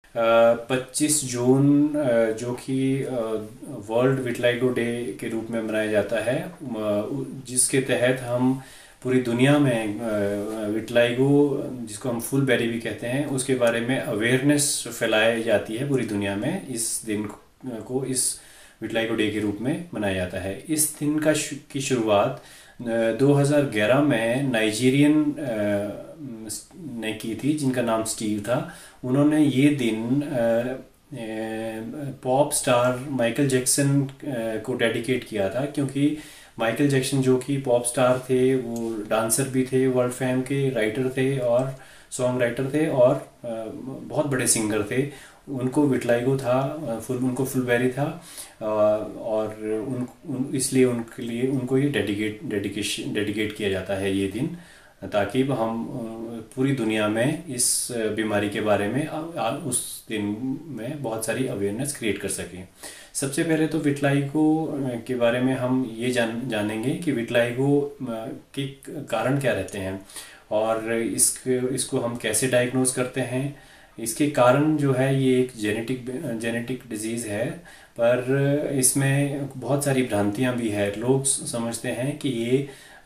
25 जून जो कि world vitiligo day के रूप में मनाया जाता है, जिसके तहत हम पूरी दुनिया में विटलाइगो, जिसको हम फुल बेरी भी कहते हैं, उसके बारे में अवेयरनेस फैलाई जाती है पूरी दुनिया में। इस दिन को इस विटलाइगो डे के रूप में मनाया जाता है। इस दिन की शुरुआत 2011 में नाइजीरियन ने की थी, जिनका नाम स्टीव था। उन्होंने ये दिन पॉप स्टार माइकल जैक्सन को डेडिकेट किया था, क्योंकि माइकल जैक्सन जो कि पॉप स्टार थे, वो डांसर भी थे, वर्ल्ड फेम के राइटर थे और सॉन्ग राइटर थे और बहुत बड़े सिंगर थे। उनको विटलाइगो था, उनको फुलबेरी था, और इसलिए उनके लिए उनको ये डेडिकेट किया जाता है ये दिन, ताकि हम पूरी दुनिया में इस बीमारी के बारे में उस दिन में बहुत सारी अवेयरनेस क्रिएट कर सकें। सबसे पहले तो विटलाइगो के बारे में हम ये जानेंगे कि विटलाइगो के कारण क्या रहते हैं और इसको हम कैसे डायग्नोज करते हैं। इसके कारण जो है, ये एक जेनेटिक डिजीज़ है, पर इसमें बहुत सारी भ्रांतियां भी है। लोग समझते हैं कि ये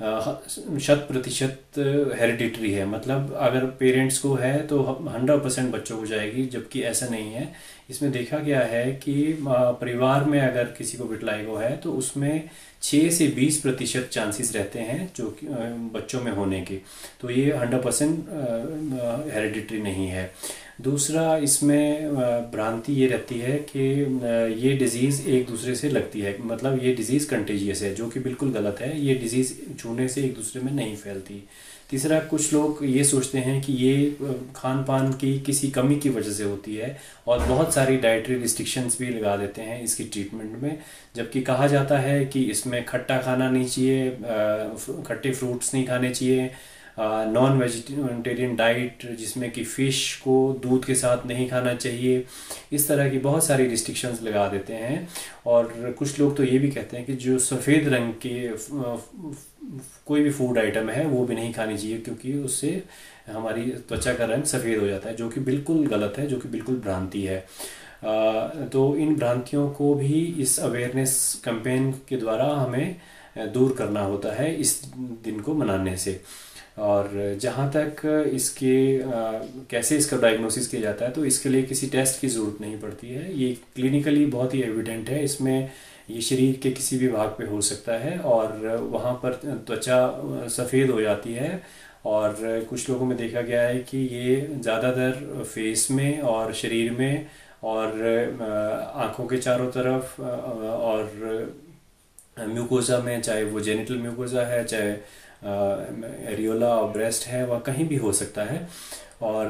100% हेरिडिटरी है, मतलब अगर पेरेंट्स को है तो 100% बच्चों को जाएगी, जबकि ऐसा नहीं है। इसमें देखा गया है कि परिवार में अगर किसी को विटलाइगो है तो उसमें 6 से 20% चांसेस रहते हैं जो कि बच्चों में होने के, तो ये 100% हेरिडिटरी नहीं है। दूसरा, इसमें भ्रांति ये रहती है कि ये डिज़ीज़ एक दूसरे से लगती है, मतलब ये डिज़ीज़ कंटेजियस है, जो कि बिल्कुल गलत है। ये डिज़ीज़ छूने से एक दूसरे में नहीं फैलती। तीसरा, कुछ लोग ये सोचते हैं कि ये खान पान की किसी कमी की वजह से होती है और बहुत सारी डाइटरी रिस्ट्रिक्शंस भी लगा देते हैं इसकी ट्रीटमेंट में, जबकि कहा जाता है कि इसमें खट्टा खाना नहीं चाहिए, खट्टे फ्रूट्स नहीं खाने चाहिए, नॉन वेजिटेरियन डाइट जिसमें कि फ़िश को दूध के साथ नहीं खाना चाहिए। इस तरह की बहुत सारी रिस्ट्रिक्शंस लगा देते हैं। और कुछ लोग तो ये भी कहते हैं कि जो सफ़ेद रंग के कोई भी फूड आइटम है वो भी नहीं खानी चाहिए, क्योंकि उससे हमारी त्वचा का रंग सफ़ेद हो जाता है, जो कि बिल्कुल गलत है, जो कि बिल्कुल भ्रांति है। तो इन भ्रांतियों को भी इस अवेयरनेस कैंपेन के द्वारा हमें दूर करना होता है इस दिन को मनाने से। और जहाँ तक कैसे इसका डायग्नोसिस किया जाता है, तो इसके लिए किसी टेस्ट की ज़रूरत नहीं पड़ती है। ये क्लिनिकली बहुत ही एविडेंट है। इसमें ये शरीर के किसी भी भाग पे हो सकता है और वहाँ पर त्वचा सफ़ेद हो जाती है। और कुछ लोगों में देखा गया है कि ये ज़्यादातर फेस में और शरीर में और आँखों के चारों तरफ और म्यूकोज़ा में, चाहे वो जेनिटल म्यूकोज़ा है, चाहे एरियोला और ब्रेस्ट है, वह कहीं भी हो सकता है। और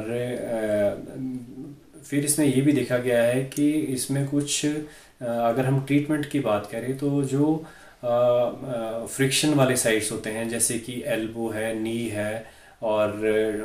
फिर इसमें ये भी देखा गया है कि इसमें कुछ अगर हम ट्रीटमेंट की बात करें तो जो फ्रिक्शन वाले साइट्स होते हैं, जैसे कि एल्बो है, नी है, और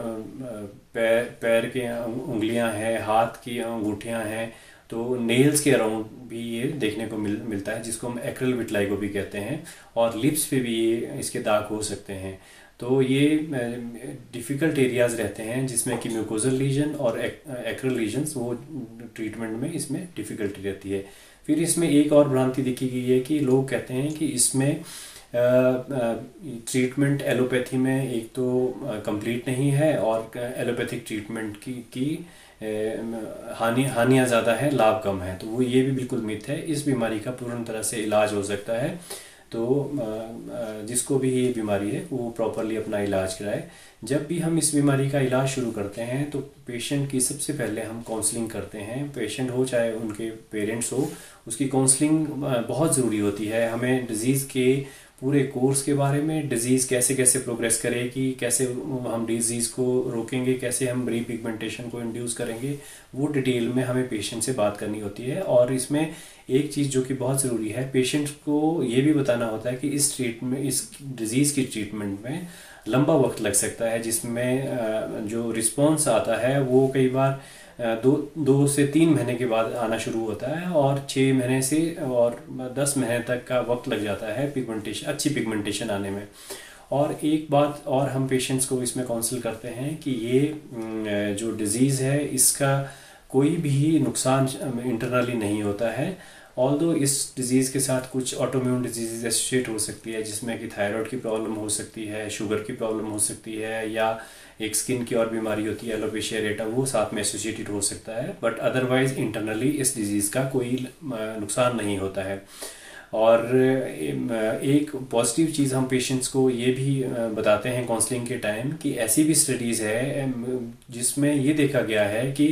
पैर के उंगलियां हैं, हाथ की अंगूठियां हैं, तो नेल्स के अराउंड भी ये देखने को मिलता है, जिसको हम एक्रिल विटलाइगो भी कहते हैं। और लिप्स पे भी ये इसके दाग हो सकते हैं। तो ये डिफ़िकल्ट एरियाज़ रहते हैं जिसमें कि म्यूकोजल लीजन और एक्रिल लीजन्स, वो ट्रीटमेंट में इसमें डिफ़िकल्टी रहती है। फिर इसमें एक और भ्रांति देखी गई है कि लोग कहते हैं कि इसमें ट्रीटमेंट एलोपैथी में एक तो कंप्लीट नहीं है, और एलोपैथिक ट्रीटमेंट की हानियाँ ज़्यादा है, लाभ कम है। तो वो ये भी बिल्कुल मिथ है। इस बीमारी का पूर्ण तरह से इलाज हो सकता है, तो जिसको भी ये बीमारी है वो प्रॉपरली अपना इलाज कराए। जब भी हम इस बीमारी का इलाज शुरू करते हैं तो पेशेंट की सबसे पहले हम काउंसलिंग करते हैं। पेशेंट हो चाहे उनके पेरेंट्स हो, उसकी काउंसलिंग बहुत ज़रूरी होती है। हमें डिज़ीज़ के पूरे कोर्स के बारे में, डिज़ीज़ कैसे कैसे प्रोग्रेस करेगी, कैसे हम डिज़ीज़ को रोकेंगे, कैसे हम रीपिगमेंटेशन को इंड्यूस करेंगे, वो डिटेल में हमें पेशेंट से बात करनी होती है। और इसमें एक चीज़ जो कि बहुत ज़रूरी है, पेशेंट को ये भी बताना होता है कि इस डिज़ीज़ की ट्रीटमेंट में लंबा वक्त लग सकता है, जिसमें जो रिस्पॉन्स आता है वो कई बार 2 से 3 महीने के बाद आना शुरू होता है, और 6 महीने से और 10 महीने तक का वक्त लग जाता है अच्छी पिगमेंटेशन आने में। और एक बात और हम पेशेंट्स को इसमें काउंसिल करते हैं कि ये जो डिज़ीज़ है, इसका कोई भी नुकसान इंटरनली नहीं होता है। ऑल्दो इस डिज़ीज़ के साथ कुछ ऑटोइम्यून डिजीज़ एसोसिएट हो सकती है, जिसमें कि थायराइड की प्रॉब्लम हो सकती है, शुगर की प्रॉब्लम हो सकती है, या एक स्किन की और बीमारी होती है एलोपेशिया एरेटा, वो साथ में एसोसिएटेड हो सकता है। बट अदरवाइज इंटरनली इस डिज़ीज़ का कोई नुकसान नहीं होता है। और एक पॉजिटिव चीज़ हम पेशेंट्स को ये भी बताते हैं काउंसलिंग के टाइम कि ऐसी भी स्टडीज़ है जिसमें ये देखा गया है कि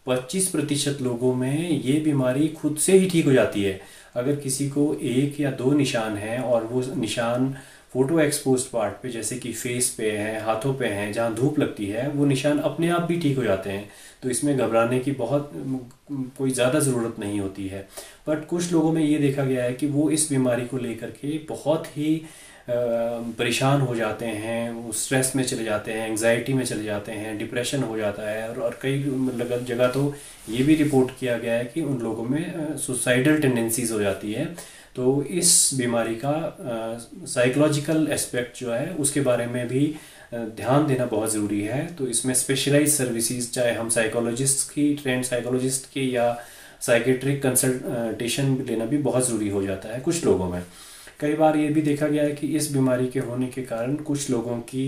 25% लोगों में ये बीमारी खुद से ही ठीक हो जाती है। अगर किसी को 1 या 2 निशान हैं और वो निशान फोटो एक्सपोज्ड पार्ट पे, जैसे कि फेस पे हैं, हाथों पे हैं, जहाँ धूप लगती है, वो निशान अपने आप भी ठीक हो जाते हैं। तो इसमें घबराने की बहुत कोई ज़्यादा ज़रूरत नहीं होती है। बट कुछ लोगों में ये देखा गया है कि वो इस बीमारी को लेकर के बहुत ही परेशान हो जाते हैं, वो स्ट्रेस में चले जाते हैं, एंग्जाइटी में चले जाते हैं, डिप्रेशन हो जाता है, और कई जगह तो ये भी रिपोर्ट किया गया है कि उन लोगों में सुसाइडल टेंडेंसीज हो जाती है। तो इस बीमारी का साइकोलॉजिकल एस्पेक्ट जो है उसके बारे में भी ध्यान देना बहुत ज़रूरी है। तो इसमें स्पेशलाइज सर्विसेज, चाहे हम साइकोलॉजिस्ट की, ट्रेंड साइकोलॉजिस्ट की, या साइकेट्रिक कंसल्टेशन लेना भी बहुत ज़रूरी हो जाता है कुछ लोगों में। कई बार ये भी देखा गया है कि इस बीमारी के होने के कारण कुछ लोगों की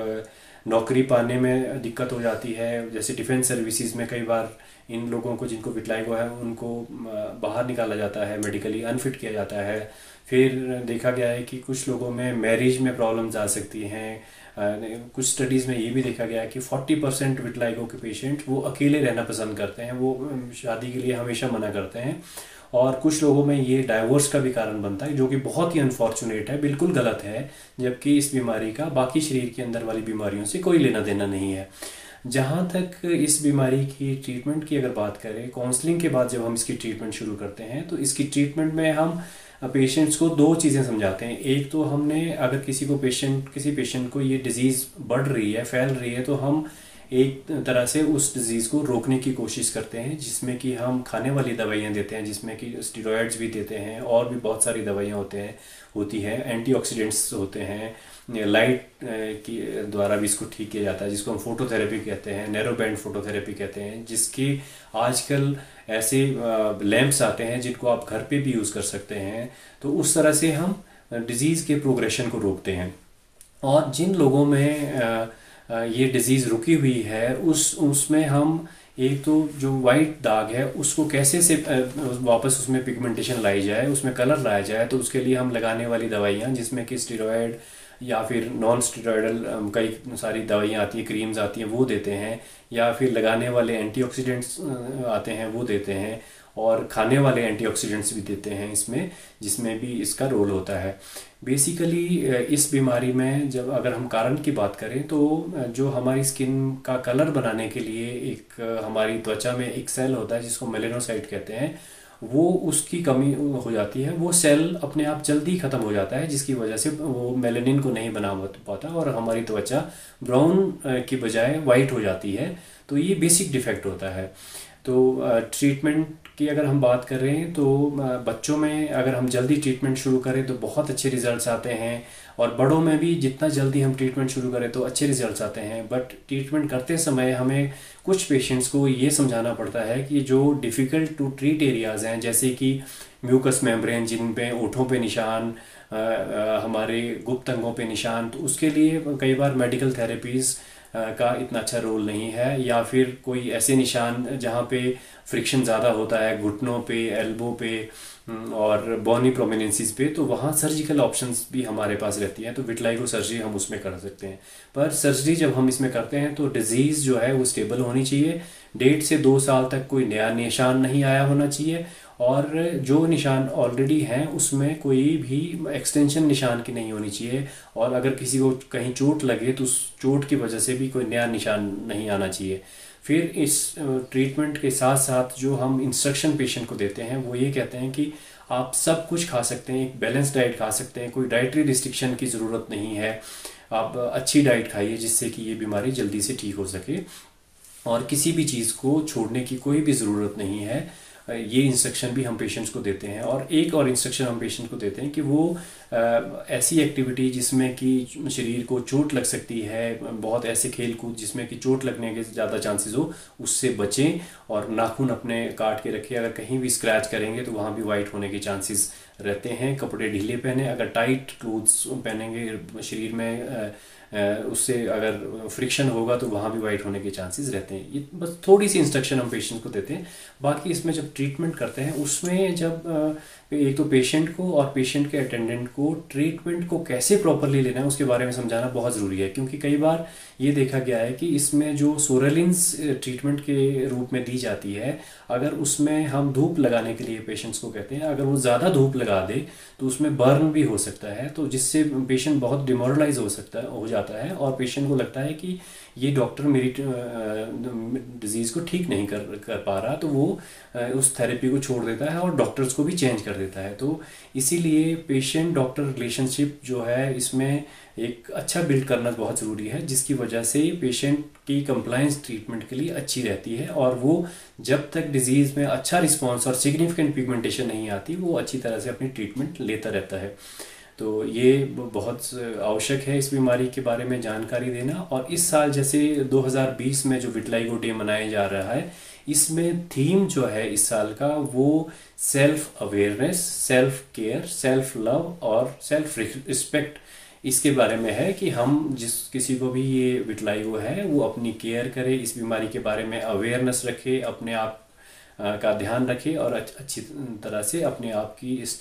नौकरी पाने में दिक्कत हो जाती है। जैसे डिफेंस सर्विसेज में कई बार इन लोगों को जिनको विटलाइगो है उनको बाहर निकाला जाता है, मेडिकली अनफिट किया जाता है। फिर देखा गया है कि कुछ लोगों में मैरिज में प्रॉब्लम्स आ सकती हैं। कुछ स्टडीज़ में ये भी देखा गया है कि 40% विटलाइगो के पेशेंट वो अकेले रहना पसंद करते हैं, वो शादी के लिए हमेशा मना करते हैं। और कुछ लोगों में ये डाइवोर्स का भी कारण बनता है, जो कि बहुत ही अनफॉर्चुनेट है, बिल्कुल गलत है। जबकि इस बीमारी का बाकी शरीर के अंदर वाली बीमारियों से कोई लेना देना नहीं है। जहाँ तक इस बीमारी की ट्रीटमेंट की अगर बात करें, काउंसलिंग के बाद जब हम इसकी ट्रीटमेंट शुरू करते हैं तो इसकी ट्रीटमेंट में हम पेशेंट्स को 2 चीज़ें समझाते हैं। एक तो हमने अगर किसी पेशेंट को ये डिज़ीज़ बढ़ रही है, फैल रही है, तो हम एक तरह से उस डिज़ीज़ को रोकने की कोशिश करते हैं, जिसमें कि हम खाने वाली दवाइयाँ देते हैं, जिसमें कि स्टेरॉइड्स भी देते हैं, और भी बहुत सारी दवाइयाँ होती हैं, एंटीऑक्सीडेंट्स होते हैं, लाइट की द्वारा भी इसको ठीक किया जाता है, जिसको हम फोटोथेरेपी कहते हैं, नैरो बैंड फोटोथेरेपी कहते हैं, जिसके आजकल ऐसे लैंप्स आते हैं जिनको आप घर पे भी यूज़ कर सकते हैं। तो उस तरह से हम डिज़ीज़ के प्रोग्रेशन को रोकते हैं। और जिन लोगों में ये डिज़ीज़ रुकी हुई है उसमें हम एक तो जो वाइट दाग है उसको कैसे से वापस उसमें पिगमेंटेशन लाई जाए, उसमें कलर लाया जाए, तो उसके लिए हम लगाने वाली दवाइयाँ, जिसमें कि स्टेरॉयड या फिर नॉन स्टेरॉयडल कई सारी दवाइयाँ आती हैं, क्रीम्स आती हैं, वो देते हैं, या फिर लगाने वाले एंटीऑक्सीडेंट्स आते हैं वो देते हैं, और खाने वाले एंटीऑक्सीडेंट्स भी देते हैं इसमें, जिसमें भी इसका रोल होता है। बेसिकली इस बीमारी में जब अगर हम कारण की बात करें तो जो हमारी स्किन का कलर बनाने के लिए एक हमारी त्वचा में एक सेल होता है जिसको मेलेनोसाइट कहते हैं, वो उसकी कमी हो जाती है। वो सेल अपने आप जल्दी ख़त्म हो जाता है, जिसकी वजह से वो मेलेनिन को नहीं बना पाता और हमारी त्वचा ब्राउन की बजाय वाइट हो जाती है। तो ये बेसिक डिफेक्ट होता है। तो ट्रीटमेंट की अगर हम बात करें तो बच्चों में अगर हम जल्दी ट्रीटमेंट शुरू करें तो बहुत अच्छे रिजल्ट्स आते हैं, और बड़ों में भी जितना जल्दी हम ट्रीटमेंट शुरू करें तो अच्छे रिजल्ट्स आते हैं। बट ट्रीटमेंट करते समय हमें कुछ पेशेंट्स को ये समझाना पड़ता है कि जो डिफ़िकल्ट टू ट्रीट एरियाज़ हैं, जैसे कि म्यूकस मेम्ब्रेन, जिन पे ओठों पे निशान, हमारे गुप्त अंगों पे निशान, तो उसके लिए कई बार मेडिकल थेरेपीज़ का इतना अच्छा रोल नहीं है, या फिर कोई ऐसे निशान जहाँ पे फ्रिक्शन ज़्यादा होता है, घुटनों पे, एल्बो पे और बॉनी प्रोमिनेंसीज पे, तो वहाँ सर्जिकल ऑप्शंस भी हमारे पास रहती हैं। तो विटलाइगो सर्जरी हम उसमें कर सकते हैं। पर सर्जरी जब हम इसमें करते हैं तो डिजीज़ जो है वो स्टेबल होनी चाहिए, 1.5 से 2 साल तक कोई नया निशान नहीं आया होना चाहिए, और जो निशान ऑलरेडी हैं उसमें कोई भी एक्सटेंशन निशान की नहीं होनी चाहिए, और अगर किसी को कहीं चोट लगे तो उस चोट की वजह से भी कोई नया निशान नहीं आना चाहिए। फिर इस ट्रीटमेंट के साथ साथ जो हम इंस्ट्रक्शन पेशेंट को देते हैं वो ये कहते हैं कि आप सब कुछ खा सकते हैं, एक बैलेंस डाइट खा सकते हैं, कोई डाइटरी रिस्ट्रिक्शन की ज़रूरत नहीं है, आप अच्छी डाइट खाइए जिससे कि ये बीमारी जल्दी से ठीक हो सके, और किसी भी चीज़ को छोड़ने की कोई भी ज़रूरत नहीं है। ये इंस्ट्रक्शन भी हम पेशेंट्स को देते हैं। और एक और इंस्ट्रक्शन हम पेशेंट को देते हैं कि वो ऐसी एक्टिविटी जिसमें कि शरीर को चोट लग सकती है, बहुत ऐसे खेल कूद जिसमें कि चोट लगने के ज़्यादा चांसेस हो, उससे बचें। और नाखून अपने काट के रखें, अगर कहीं भी स्क्रैच करेंगे तो वहाँ भी वाइट होने के चांसेस रहते हैं। कपड़े ढीले पहने, अगर टाइट क्लोथ्स पहनेंगे शरीर में उससे अगर फ्रिक्शन होगा तो वहाँ भी वाइट होने के चांसेस रहते हैं। ये बस थोड़ी सी इंस्ट्रक्शन हम पेशेंट को देते हैं। बाकी इसमें जब ट्रीटमेंट करते हैं उसमें जब एक तो पेशेंट को और पेशेंट के अटेंडेंट को ट्रीटमेंट को कैसे प्रॉपरली लेना है उसके बारे में समझाना बहुत ज़रूरी है, क्योंकि कई बार ये देखा गया है कि इसमें जो सोरेलिन्स ट्रीटमेंट के रूप में दी जाती है, अगर उसमें हम धूप लगाने के लिए पेशेंट्स को कहते हैं, अगर वो ज़्यादा धूप लगा दे तो उसमें बर्न भी हो सकता है, तो जिससे पेशेंट बहुत डिमोरलाइज हो जाता है और पेशेंट को लगता है कि ये डॉक्टर मेरी डिजीज़ को ठीक नहीं कर पा रहा, तो वो उस थेरेपी को छोड़ देता है और डॉक्टर्स को भी चेंज कर देता है। तो इसीलिए पेशेंट डॉक्टर रिलेशनशिप जो है इसमें एक अच्छा बिल्ड करना बहुत ज़रूरी है, जिसकी वजह से पेशेंट की कंप्लायंस ट्रीटमेंट के लिए अच्छी रहती है और वो जब तक डिजीज़ में अच्छा रिस्पॉन्स और सिग्निफिकेंट पिगमेंटेशन नहीं आती वो अच्छी तरह से अपनी ट्रीटमेंट लेता रहता है। तो ये बहुत आवश्यक है इस बीमारी के बारे में जानकारी देना। और इस साल जैसे 2020 में जो विटलाइगो डे मनाया जा रहा है, इसमें थीम जो है इस साल का वो self awareness, self care, self love और सेल्फ रिस्पेक्ट इसके बारे में है कि हम जिस किसी को भी ये विटलाइगो है वो अपनी केयर करे, इस बीमारी के बारे में अवेयरनेस रखे, अपने आप का ध्यान रखे और अच्छी तरह से अपने आप की इस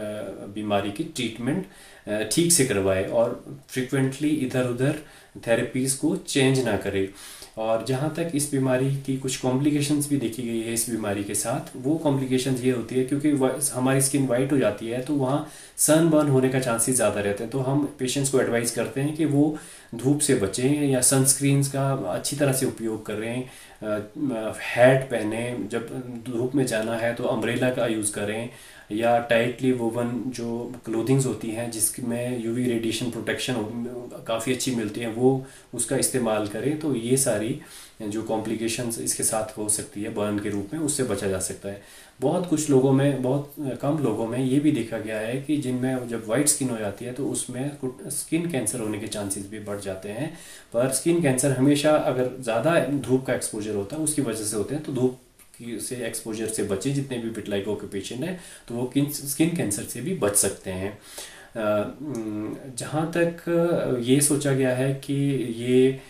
बीमारी की ट्रीटमेंट ठीक से करवाए और फ्रिक्वेंटली इधर उधर थेरेपीज़ को चेंज ना करे। और जहाँ तक इस बीमारी की कुछ कॉम्प्लिकेशंस भी देखी गई है इस बीमारी के साथ, वो कॉम्प्लिकेशंस ये होती है क्योंकि हमारी स्किन वाइट हो जाती है तो वहाँ सन बर्न होने का चांसेस ज़्यादा रहते हैं। तो हम पेशेंट्स को एडवाइस करते हैं कि वो धूप से बचें या सनस्क्रीन्स का अच्छी तरह से उपयोग करें, हैट पहने, जब धूप में जाना है तो अम्ब्रेला का यूज़ करें, या टाइटली वोवन जो क्लोथिंग्स होती हैं जिसमें यूवी रेडिएशन प्रोटेक्शन काफ़ी अच्छी मिलती है वो उसका इस्तेमाल करें। तो ये सारी जो कॉम्प्लिकेशंस इसके साथ हो सकती है बर्न के रूप में, उससे बचा जा सकता है। बहुत कुछ लोगों में, बहुत कम लोगों में ये भी देखा गया है कि जिनमें जब वाइट स्किन हो जाती है तो उसमें स्किन कैंसर होने के चांसेस भी बढ़ जाते हैं। पर स्किन कैंसर हमेशा अगर ज़्यादा धूप का एक्सपोजर होता है उसकी वजह से होते हैं, तो धूप से एक्सपोजर से बचे जितने भी विटलाइगो के पेशेंट हैं तो वो स्किन कैंसर से भी बच सकते हैं। जहाँ तक ये सोचा गया है कि ये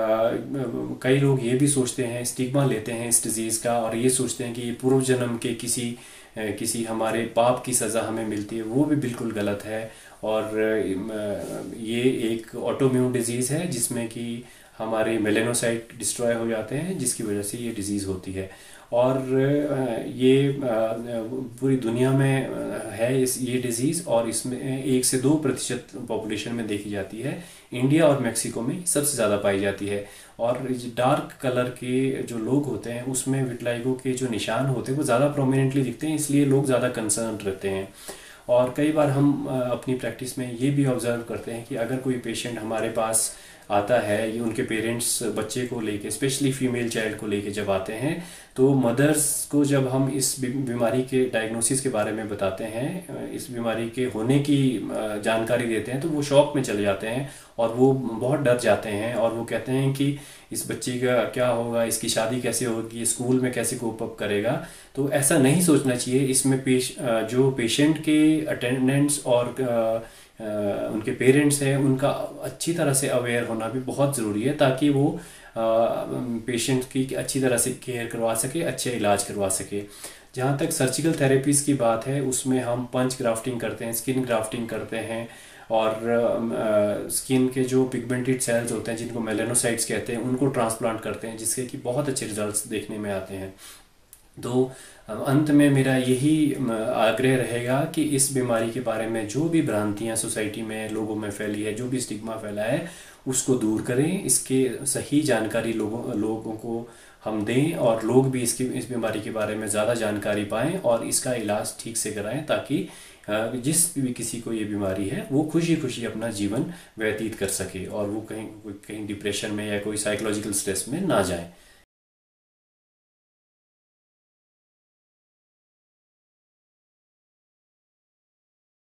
कई लोग ये भी सोचते हैं, स्टिग्मा लेते हैं इस डिज़ीज़ का और ये सोचते हैं कि ये पूर्व जन्म के किसी हमारे पाप की सज़ा हमें मिलती है, वो भी बिल्कुल गलत है। और ये एक ऑटोइम्यून डिज़ीज़ है जिसमें कि हमारे मेलेनोसाइट डिस्ट्रॉय हो जाते हैं जिसकी वजह से ये डिज़ीज़ होती है। और ये पूरी दुनिया में है ये डिज़ीज़ और इसमें 1 से 2% पॉपुलेशन में देखी जाती है। इंडिया और मेक्सिको में सबसे ज़्यादा पाई जाती है। और डार्क कलर के जो लोग होते हैं उसमें विटलाइगो के जो निशान होते हैं वो ज़्यादा प्रोमिनेंटली दिखते हैं, इसलिए लोग ज़्यादा कंसर्न रहते हैं। और कई बार हम अपनी प्रैक्टिस में ये भी ऑब्ज़र्व करते हैं कि अगर कोई पेशेंट हमारे पास आता है, ये उनके पेरेंट्स बच्चे को लेके, स्पेशली फीमेल चाइल्ड को लेके जब आते हैं तो मदर्स को जब हम इस बीमारी के डायग्नोसिस के बारे में बताते हैं, इस बीमारी के होने की जानकारी देते हैं, तो वो शॉक में चले जाते हैं और वो बहुत डर जाते हैं और वो कहते हैं कि इस बच्चे का क्या होगा, इसकी शादी कैसे होगी, स्कूल में कैसे कोप अप करेगा। तो ऐसा नहीं सोचना चाहिए। इसमें जो पेशेंट के अटेंडेंट्स और उनके पेरेंट्स हैं उनका अच्छी तरह से अवेयर होना भी बहुत ज़रूरी है ताकि वो पेशेंट की अच्छी तरह से केयर करवा सके, अच्छे इलाज करवा सके। जहाँ तक सर्जिकल थेरेपीज़ की बात है उसमें हम पंच ग्राफ्टिंग करते हैं, स्किन ग्राफ्टिंग करते हैं और स्किन के जो पिगमेंटेड सेल्स होते हैं जिनको मेलेनोसाइट्स कहते हैं उनको ट्रांसप्लांट करते हैं जिसके कि बहुत अच्छे रिजल्ट्स देखने में आते हैं। तो अंत में मेरा यही आग्रह रहेगा कि इस बीमारी के बारे में जो भी भ्रांतियां सोसाइटी में लोगों में फैली है, जो भी स्टिग्मा फैला है उसको दूर करें, इसके सही जानकारी लोगों को हम दें और लोग भी इस बीमारी के बारे में ज़्यादा जानकारी पाएं और इसका इलाज ठीक से कराएं ताकि जिस भी किसी को ये बीमारी है वो खुशी खुशी अपना जीवन व्यतीत कर सके और वो कहीं डिप्रेशन में या कोई साइकोलॉजिकल स्ट्रेस में ना जाए।